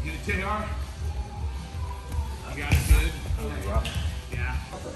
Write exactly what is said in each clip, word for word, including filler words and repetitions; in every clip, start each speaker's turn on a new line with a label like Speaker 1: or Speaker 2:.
Speaker 1: Get it, T R. You got it good.
Speaker 2: Oh,
Speaker 1: yeah.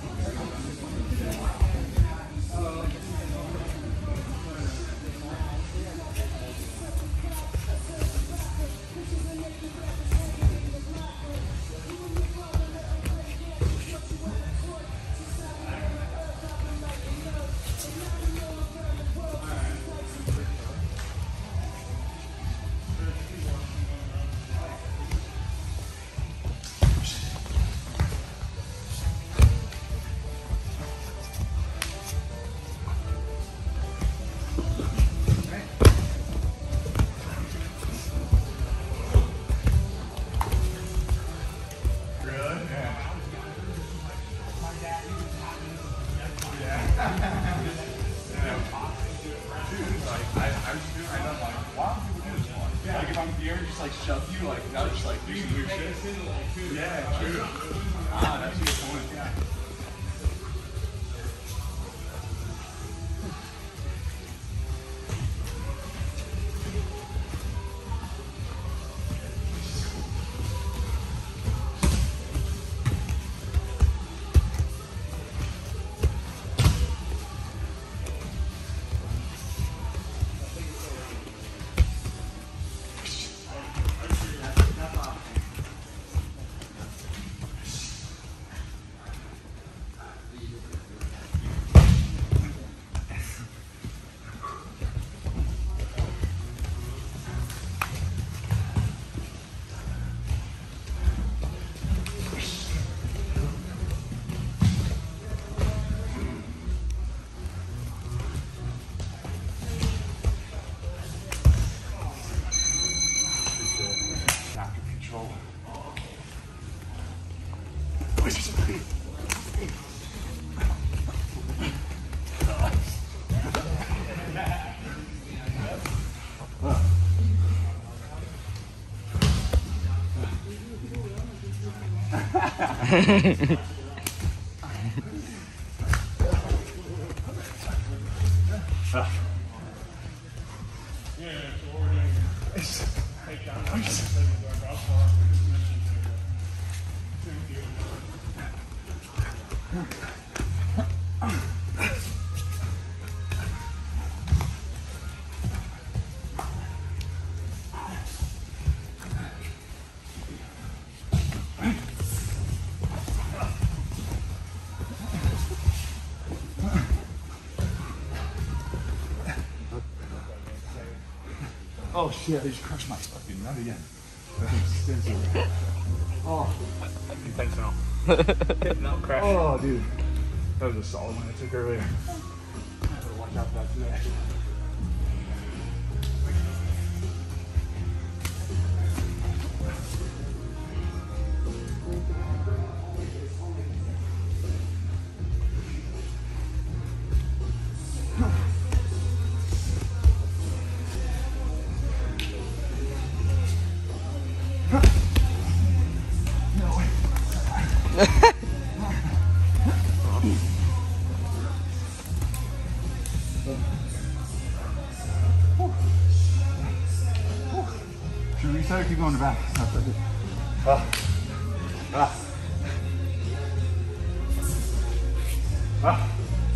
Speaker 2: Just like shove you, like now just like do some weird shit. Yeah, true. Ah, that's a good point. Yeah.
Speaker 3: Oh shit, they just crushed my fucking nut again. That thing's extensive. Oh.
Speaker 1: Thanks, Mel. No crash.
Speaker 3: Oh, dude. That was a solid one I took earlier. I gotta watch out for that today. Should we reset or keep going to back? That's it. Ah. Ah. Ah.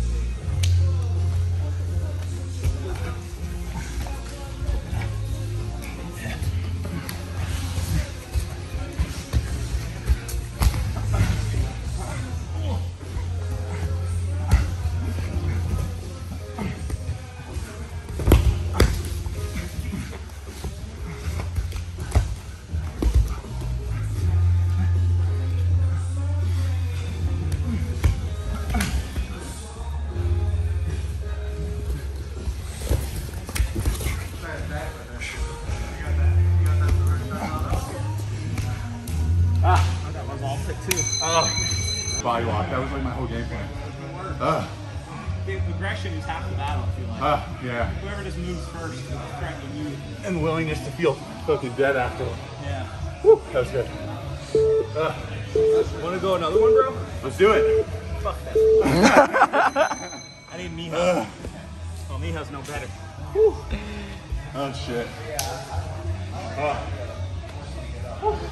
Speaker 3: Body lock. That was like my whole game plan. Uh.
Speaker 1: The aggression is half the battle, I feel like.
Speaker 3: Uh, yeah.
Speaker 1: Whoever just moves first is trying to move.
Speaker 3: And willingness to feel fucking dead after.
Speaker 1: Yeah.
Speaker 3: Woo, that was good. Uh.
Speaker 1: Want to go another one, bro?
Speaker 3: Let's do it.
Speaker 1: Fuck that. I need Miha.
Speaker 3: Uh.
Speaker 1: Oh, Miha's no better.
Speaker 3: Whew. Oh, shit. Uh.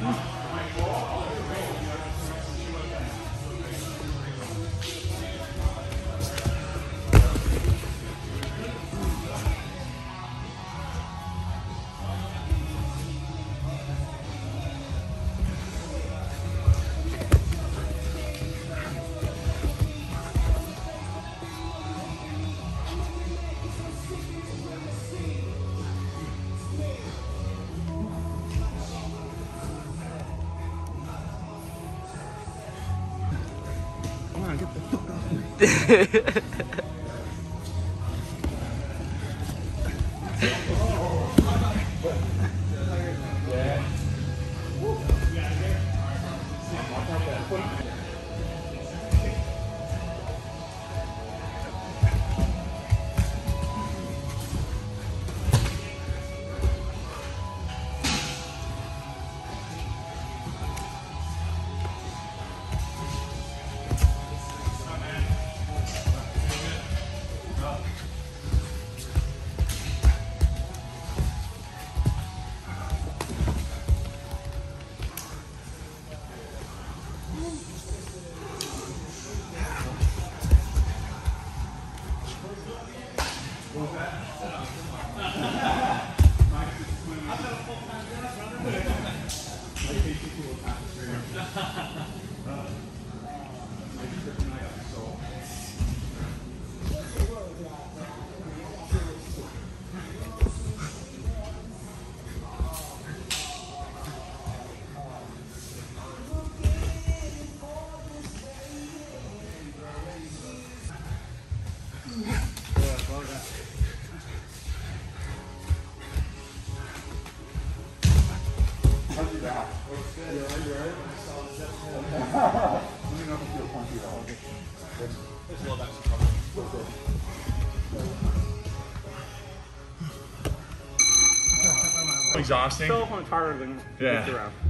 Speaker 3: Exhausting.
Speaker 1: So much harder than
Speaker 3: Yeah.
Speaker 1: this round.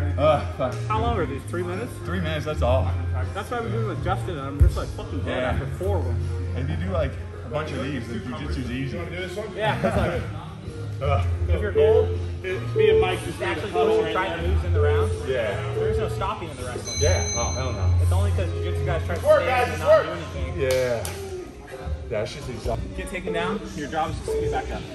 Speaker 3: Uh,
Speaker 1: How long are these? Three minutes?
Speaker 3: three minutes, that's all.
Speaker 1: That's why I'm doing with Justin, and I'm just like fucking dead
Speaker 3: Yeah.
Speaker 1: after four of them.
Speaker 3: And you do like a bunch of these, the jiu-jitsu's easy.
Speaker 1: Yeah, because like,
Speaker 3: Uh,
Speaker 1: if your goal is to be a Mike, just
Speaker 4: Actually, goes to try the moves in the round.
Speaker 3: yeah.
Speaker 4: There is no stopping in the wrestling.
Speaker 3: Yeah. Oh, hell no.
Speaker 4: It's only because jiu-jitsu guys try to
Speaker 3: Work,
Speaker 4: stand
Speaker 3: guys,
Speaker 4: and
Speaker 3: work.
Speaker 4: not do anything.
Speaker 3: Yeah. Yeah, it's just exhausting.
Speaker 4: Get taken down, your job is just to get back up.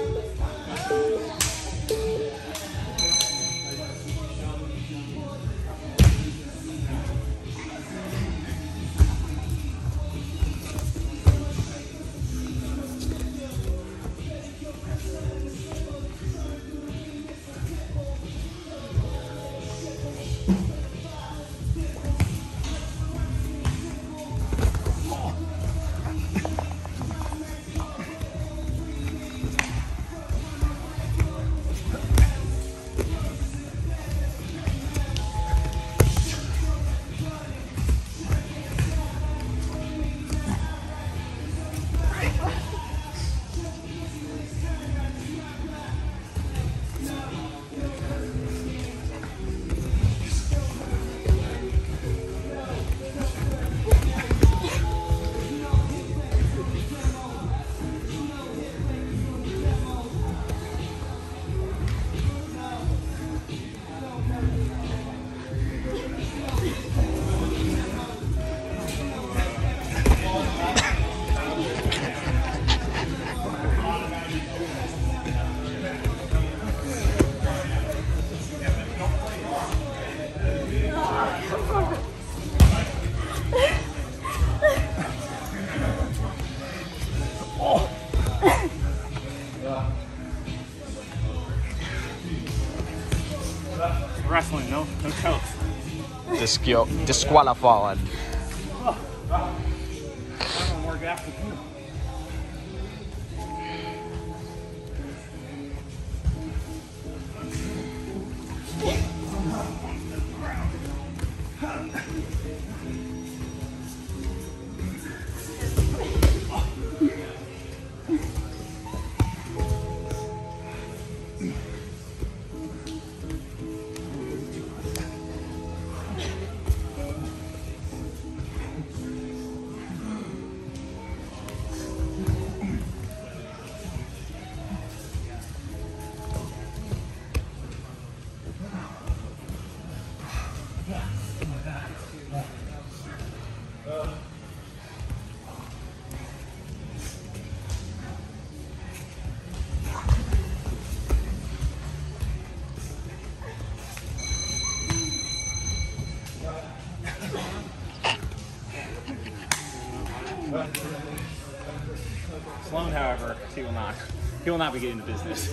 Speaker 1: wrestling, no, no chokes.
Speaker 5: Disqu- disqualified.
Speaker 1: I'm gonna work after you.
Speaker 4: He will not. He will not be getting the business.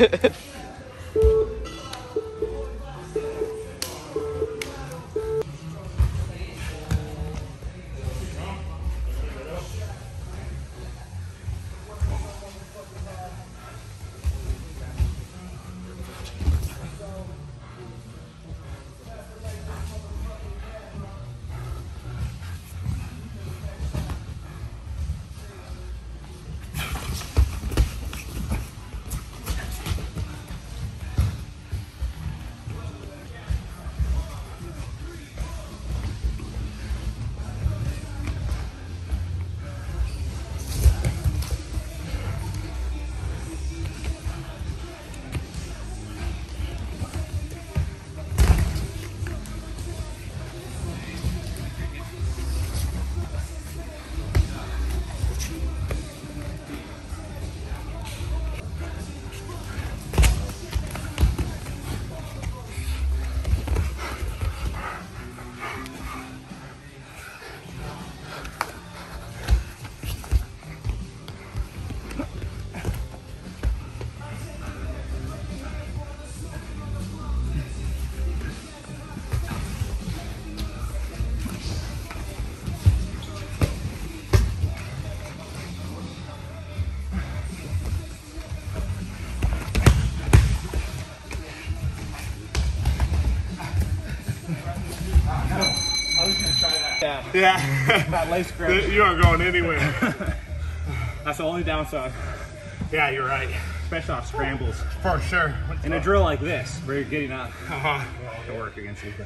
Speaker 1: Yeah.
Speaker 4: That lace grip.
Speaker 1: You aren't going anywhere.
Speaker 4: That's the only downside.
Speaker 1: Yeah, you're right.
Speaker 4: Especially off scrambles.
Speaker 1: For sure.
Speaker 4: In a drill like this, where you're getting up
Speaker 1: Uh-huh.
Speaker 4: to work against you.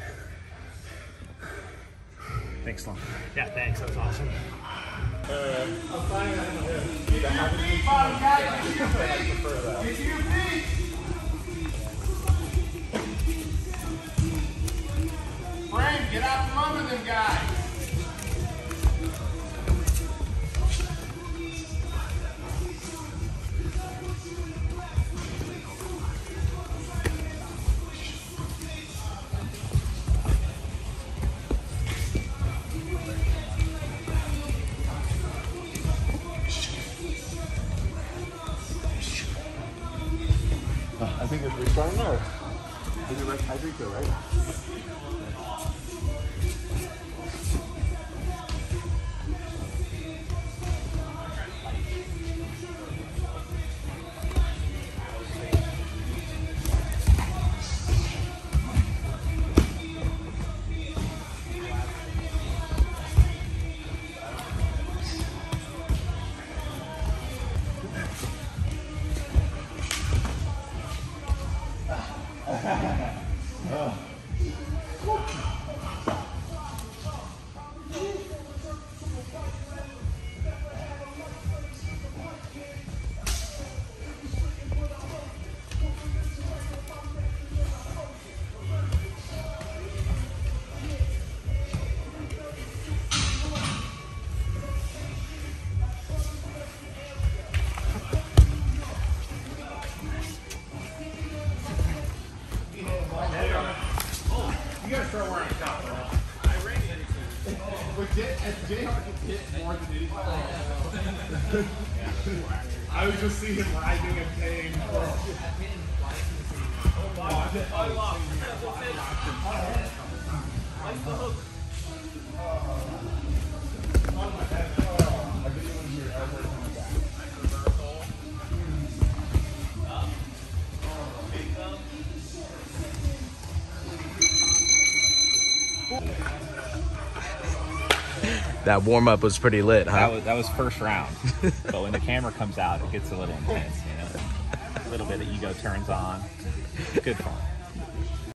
Speaker 4: Thanks, Sloan.
Speaker 1: Yeah, thanks. That's awesome. Frank, get out from under them guys.
Speaker 3: I think it's restarting there. I think, I think they're right.
Speaker 1: You gotta start wearing a top. I ran into But J R can hit more than anybody. I was just seeing him riding in pain.
Speaker 5: That warm up was pretty lit, huh?
Speaker 4: That was, that was first round. But when the camera comes out, it gets a little intense, you know? A little bit of ego turns on. Good fun.